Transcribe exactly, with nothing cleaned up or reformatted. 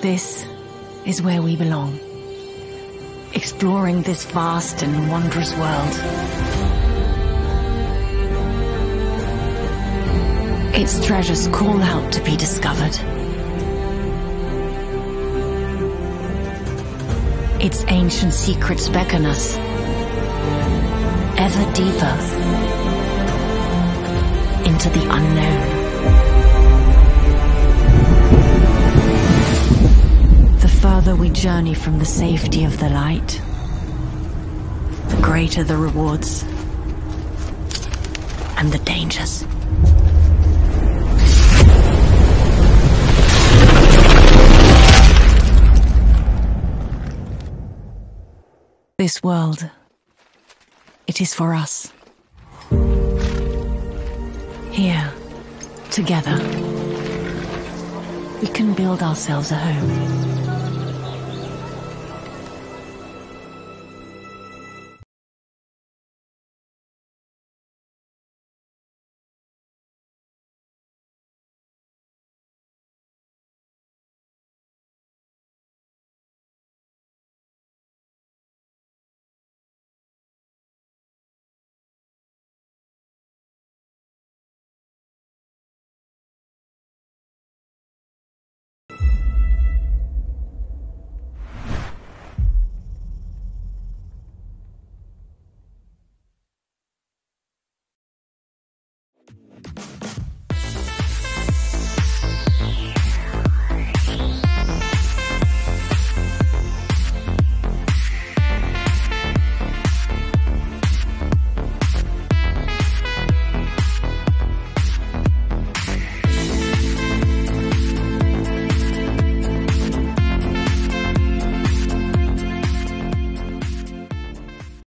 This is where we belong, exploring this vast and wondrous world. Its treasures call out to be discovered. Its ancient secrets beckon us ever deeper into the unknown. The further we journey from the safety of the light, the greater the rewards and the dangers. This world, it is for us. Here, together, we can build ourselves a home.